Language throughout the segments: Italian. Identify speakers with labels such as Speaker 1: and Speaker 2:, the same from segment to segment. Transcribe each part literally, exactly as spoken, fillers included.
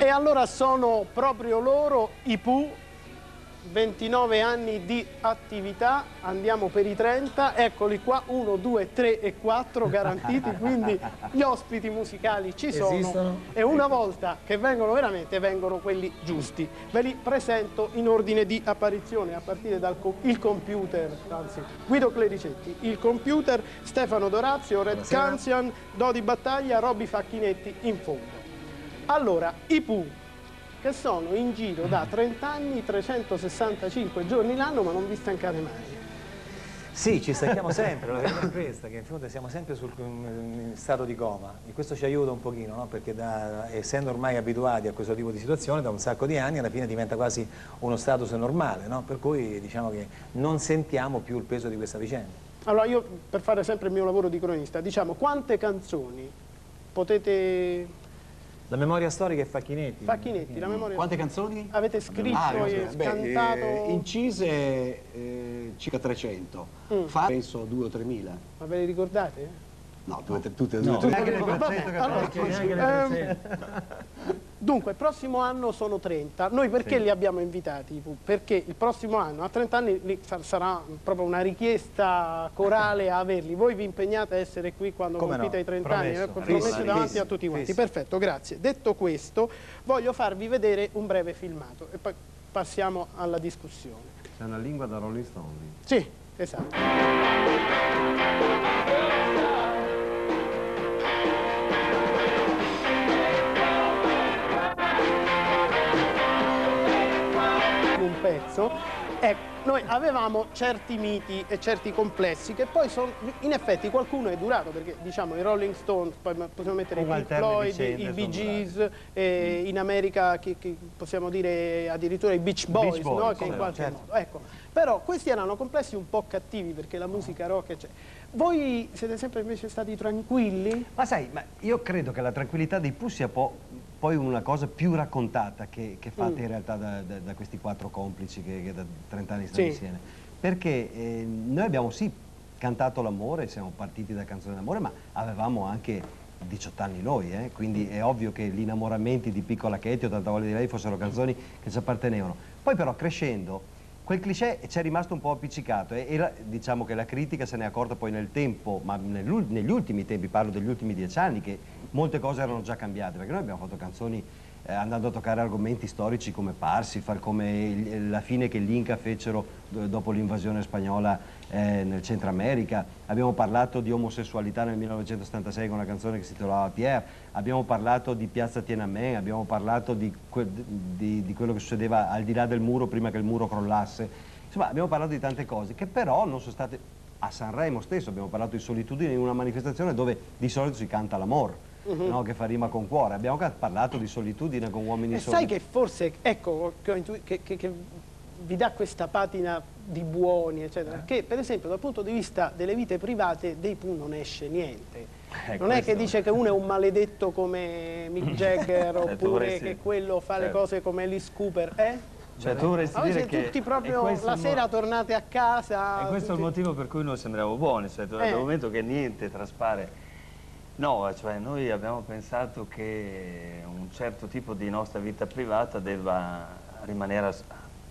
Speaker 1: E allora sono proprio loro, i Pooh, ventinove anni di attività, andiamo per i trenta, eccoli qua, uno, due, tre e quattro garantiti, quindi gli ospiti musicali ci sono. Esistono. E una volta che vengono veramente, vengono quelli giusti. Ve li presento in ordine di apparizione, a partire dal co il computer, anzi, Guido Clericetti, il computer, Stefano Dorazio, Red Canzian, Dodi Battaglia, Robby Facchinetti in fondo. Allora, i Pooh, che sono in giro da trenta anni, trecentosessantacinque giorni l'anno, ma non vi stancate mai.
Speaker 2: Sì, ci stanchiamo sempre, la verità è questa, che in fondo siamo sempre sul in stato di coma, e questo ci aiuta un pochino, no? Perché da, essendo ormai abituati a questo tipo di situazione da un sacco di anni, alla fine diventa quasi uno status normale, no? Per cui diciamo che non sentiamo più il peso di questa vicenda.
Speaker 1: Allora io, per fare sempre il mio lavoro di cronista, diciamo, quante canzoni potete...
Speaker 2: La memoria storica è Facchinetti.
Speaker 1: Facchinetti, la memoria...
Speaker 3: Quante canzoni?
Speaker 1: Avete scritto
Speaker 3: ah,
Speaker 1: e
Speaker 3: beh,
Speaker 1: cantato...
Speaker 3: Eh, incise eh, circa trecento, mm. fa penso due o tremila.
Speaker 1: Ma ve le ricordate?
Speaker 3: No, due, tutte e
Speaker 1: no.
Speaker 3: due.
Speaker 1: Neanche le allora, dunque, il prossimo anno sono trenta. Noi perché sì. li abbiamo invitati? Perché il prossimo anno, a trenta anni, sarà proprio una richiesta corale a averli. Voi vi impegnate a essere qui quando
Speaker 2: Come
Speaker 1: compite
Speaker 2: no?
Speaker 1: i trenta
Speaker 2: Promesso.
Speaker 1: anni, eh? Promesso davanti a tutti quanti. Perfetto, grazie. Detto questo, voglio farvi vedere un breve filmato e poi passiamo alla discussione.
Speaker 4: C'è una lingua da Rolling Stone.
Speaker 1: Sì, esatto. Un pezzo, ecco, noi avevamo certi miti e certi complessi che poi sono, in effetti qualcuno è durato, perché diciamo i Rolling Stones, poi possiamo mettere i Pink Floyd, i Bee Gees, eh, in America che, che possiamo dire addirittura i Beach Boys, Beach Boys no? Che in qualche certo. modo, ecco. Però questi erano complessi un po' cattivi perché la musica rock c'è. Voi siete sempre invece stati tranquilli?
Speaker 4: Ma sai, ma io credo che la tranquillità dei Pooh sia po poi una cosa più raccontata che, che fate mm. in realtà da, da, da questi quattro complici che, che da trenta anni stanno sì. insieme. Perché eh, noi abbiamo sì cantato l'amore, siamo partiti da canzoni d'amore, ma avevamo anche diciotto anni noi, eh? Quindi è ovvio che gli innamoramenti di Piccola Katie o Tanta voglia di lei fossero canzoni che ci appartenevano. Poi però crescendo quel cliché ci è rimasto un po' appiccicato e, e la, diciamo che la critica se ne è accorta poi nel tempo, ma negli ultimi tempi, parlo degli ultimi dieci anni, che molte cose erano già cambiate, perché noi abbiamo fatto canzoni eh, andando a toccare argomenti storici come Parsifal, come il, la fine che gli Inca fecero dopo l'invasione spagnola eh, nel Centro America, abbiamo parlato di omosessualità nel millenovecentosettantasei con una canzone che si titolava Pierre, abbiamo parlato di Piazza Tiananmen, abbiamo parlato di, que di, di quello che succedeva al di là del muro prima che il muro crollasse, insomma abbiamo parlato di tante cose che però non sono state, a Sanremo stesso abbiamo parlato di solitudine in una manifestazione dove di solito si canta l'amore. Uh-huh. No, che fa rima con cuore, abbiamo parlato di solitudine con uomini
Speaker 1: e
Speaker 4: soli.
Speaker 1: Sai che forse, ecco, che, che, che, che vi dà questa patina di buoni, eccetera, eh. che per esempio dal punto di vista delle vite private dei Pooh non esce niente. Eh, non è che dice che uno è un maledetto come Mick Jagger oppure che quello fa certo. le cose come Alice Cooper, eh?
Speaker 5: Cioè tu vorresti
Speaker 1: allora
Speaker 5: dire che
Speaker 1: tutti proprio la sera tornate a casa.
Speaker 5: E questo
Speaker 1: tutti...
Speaker 5: è il motivo per cui noi sembriamo buoni, cioè dal eh. momento che niente traspare. No, cioè noi abbiamo pensato che un certo tipo di nostra vita privata debba rimanere a,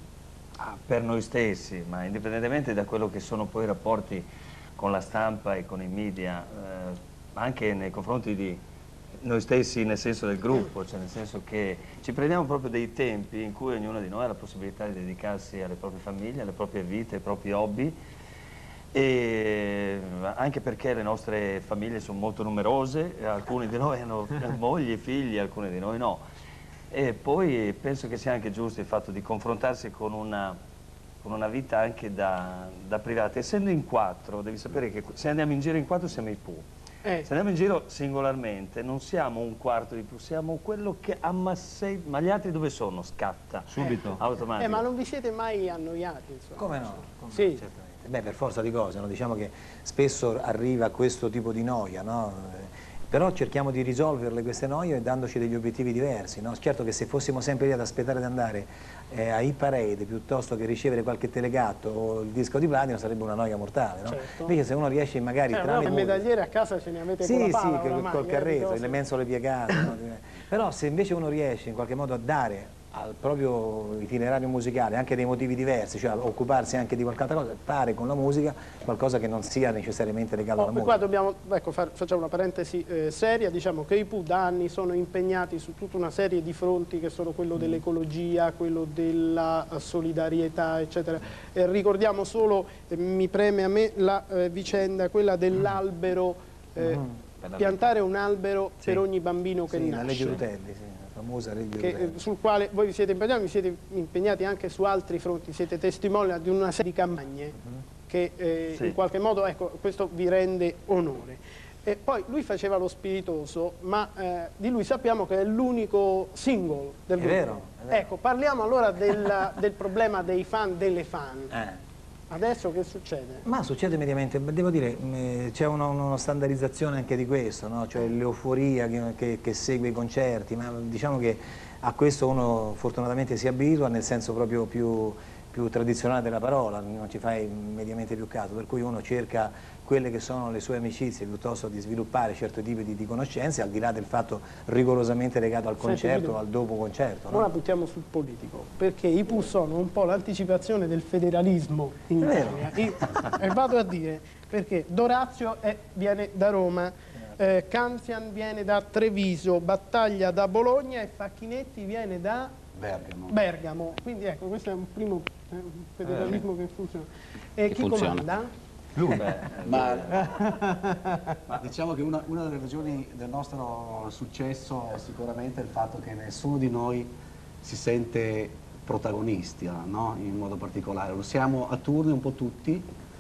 Speaker 5: a, per noi stessi, ma indipendentemente da quello che sono poi i rapporti con la stampa e con i media, eh, anche nei confronti di noi stessi nel senso del gruppo, cioè nel senso che ci prendiamo proprio dei tempi in cui ognuno di noi ha la possibilità di dedicarsi alle proprie famiglie, alle proprie vite, ai propri hobby, e anche perché le nostre famiglie sono molto numerose, alcuni di noi hanno mogli, figli, alcuni di noi no, e poi penso che sia anche giusto il fatto di confrontarsi con una, con una vita anche da, da privati. Essendo in quattro, devi sapere che se andiamo in giro in quattro siamo i Pooh, eh. se andiamo in giro singolarmente non siamo un quarto di Pooh, siamo quello che ammassa, ma gli altri dove sono? Scatta subito, eh. automatico.
Speaker 1: Eh, ma non vi siete mai annoiati? Insomma.
Speaker 2: Come no? Come
Speaker 1: sì.
Speaker 2: no, certamente. Beh, per forza di cose, no? Diciamo che spesso arriva questo tipo di noia, no? Però cerchiamo di risolverle queste noie dandoci degli obiettivi diversi, no? Certo che se fossimo sempre lì ad aspettare di andare eh, a Hit Parade piuttosto che ricevere qualche telegatto o il disco di platino sarebbe una noia mortale, no?
Speaker 1: Certo.
Speaker 2: Invece se uno riesce magari
Speaker 1: eh,
Speaker 2: tramite...
Speaker 1: no, medagliere a casa ce ne avete
Speaker 2: sì,
Speaker 1: con la pala
Speaker 2: sì,
Speaker 1: oramai,
Speaker 2: col carreto,
Speaker 1: eh,
Speaker 2: le mensole piegate, no? Però se invece uno riesce in qualche modo a dare al proprio itinerario musicale anche dei motivi diversi, cioè occuparsi anche di qualche altra cosa, fare con la musica qualcosa che non sia necessariamente legato
Speaker 1: oh,
Speaker 2: alla musica.
Speaker 1: Qua dobbiamo, ecco, far, facciamo una parentesi eh, seria, diciamo che i Pooh da anni sono impegnati su tutta una serie di fronti che sono quello dell'ecologia, quello della solidarietà, eccetera. Eh, ricordiamo solo, eh, mi preme a me, la eh, vicenda, quella dell'albero, eh, mm. piantare un albero sì. per ogni bambino che
Speaker 2: sì,
Speaker 1: nasce.
Speaker 2: La legge Rutelli, sì. Famosa legge
Speaker 1: che, sul quale voi vi siete impegnati, vi siete impegnati anche su altri fronti, siete testimoni di una serie di campagne uh-huh. che eh, sì. in qualche modo, ecco, questo vi rende onore. E poi lui faceva lo spiritoso, ma eh, di lui sappiamo che è l'unico single del gruppo.
Speaker 2: È vero, è vero.
Speaker 1: Ecco, parliamo allora del, del problema dei fan, delle fan.
Speaker 2: Eh.
Speaker 1: Adesso che succede?
Speaker 2: Ma succede mediamente, devo dire, c'è una, una standardizzazione anche di questo, no? Cioè l'euforia che, che, che segue i concerti, ma diciamo che a questo uno fortunatamente si abitua nel senso proprio più, più tradizionale della parola, non ci fai mediamente più caso, per cui uno cerca quelle che sono le sue amicizie piuttosto di sviluppare certi tipi di, di conoscenze al di là del fatto rigorosamente legato al concerto o al dopo concerto. No?
Speaker 1: Ora buttiamo sul politico, perché i Pooh sono un po' l'anticipazione del federalismo in Italia. E, e vado a dire, perché Dorazio è, viene da Roma, eh, Canzian viene da Treviso, Battaglia da Bologna e Facchinetti viene da
Speaker 3: Bergamo.
Speaker 1: Bergamo. Quindi ecco, questo è un primo eh, federalismo eh. che funziona. E
Speaker 6: che
Speaker 1: chi
Speaker 6: funziona.
Speaker 1: comanda?
Speaker 3: Lui. Ma, ma diciamo che una, una delle ragioni del nostro successo è sicuramente il fatto che nessuno di noi si sente protagonisti, no? In modo particolare. Lo siamo a turni un po' tutti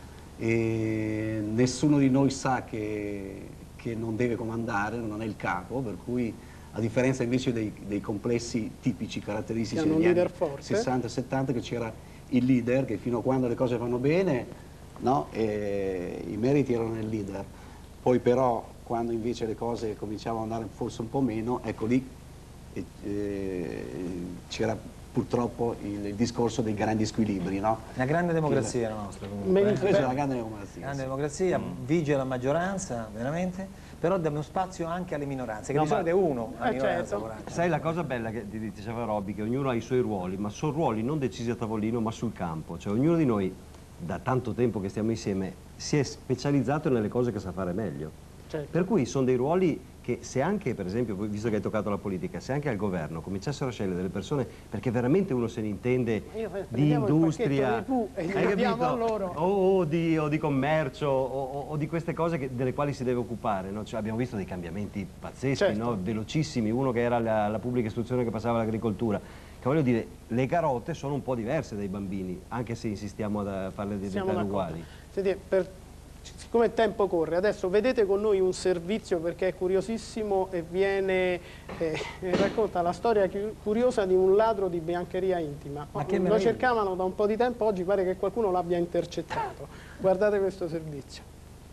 Speaker 3: e nessuno di noi sa che, che non deve comandare, non è il capo, per cui a differenza invece dei, dei complessi tipici caratteristici degli anni sessanta settanta, che c'era il leader che fino a quando le cose vanno bene, no? E i meriti erano nel leader, poi però quando invece le cose cominciavano ad andare forse un po' meno, ecco lì eh, eh, c'era purtroppo il, il discorso dei grandi squilibri, no?
Speaker 2: Una grande democrazia la nostra comunque.
Speaker 3: Questa è una grande democrazia.
Speaker 2: Grande democrazia, mm. vige la maggioranza, veramente, però diamo spazio anche alle minoranze, che no, di solito è uno la
Speaker 1: eh,
Speaker 2: minoranza.
Speaker 1: certo.
Speaker 4: Sai la cosa bella che ti diceva Robby, che ognuno ha i suoi ruoli, ma sono ruoli non decisi a tavolino ma sul campo, cioè ognuno di noi da tanto tempo che stiamo insieme si è specializzato nelle cose che sa fare meglio.
Speaker 1: Certo.
Speaker 4: Per cui sono dei ruoli che se anche, per esempio, visto che hai toccato la politica, se anche al governo cominciassero a scegliere delle persone, perché veramente uno se ne intende di industria,
Speaker 1: Pooh, e
Speaker 4: hai capito?
Speaker 1: A loro.
Speaker 4: O, o, di, o di commercio, o, o di queste cose che, delle quali si deve occupare, no? Cioè, abbiamo visto dei cambiamenti pazzeschi,
Speaker 1: certo.
Speaker 4: no? Velocissimi, uno che era la, la pubblica istruzione che passava all'agricoltura. Che voglio dire, le carote sono un po' diverse dai bambini, anche se insistiamo a farle diventare uguali.
Speaker 1: Senti, per, siccome il tempo corre, adesso vedete con noi un servizio perché è curiosissimo e viene eh, racconta la storia curiosa di un ladro di biancheria intima.
Speaker 2: Ma che
Speaker 1: lo cercavano da un po' di tempo, oggi pare che qualcuno l'abbia intercettato. Guardate questo servizio.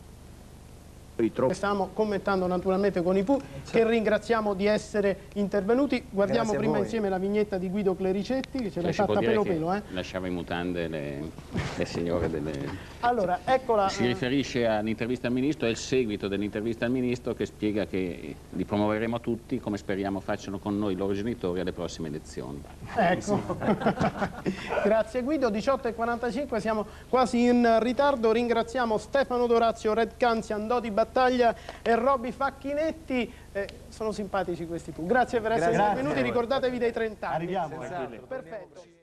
Speaker 1: Stavamo commentando naturalmente con i Pooh, che ringraziamo di essere intervenuti. Guardiamo prima insieme la vignetta di Guido Clericetti, che ce l'ha fatta pelo pelo. Eh?
Speaker 6: Lasciava in mutande le, le signore delle...
Speaker 1: Allora, eccola.
Speaker 6: Si riferisce all'intervista al Ministro, è il seguito dell'intervista al Ministro che spiega che li promuoveremo tutti, come speriamo facciano con noi i loro genitori alle prossime elezioni.
Speaker 1: Ecco. Grazie Guido, diciotto e quarantacinque, siamo quasi in ritardo. Ringraziamo Stefano Dorazio, Red Canzian, Dodi Battaglia e Robby Facchinetti. Eh, sono simpatici questi Pooh. Grazie per essere venuti, ricordatevi dei trenta anni.
Speaker 4: Arriviamo.
Speaker 1: Perfetto.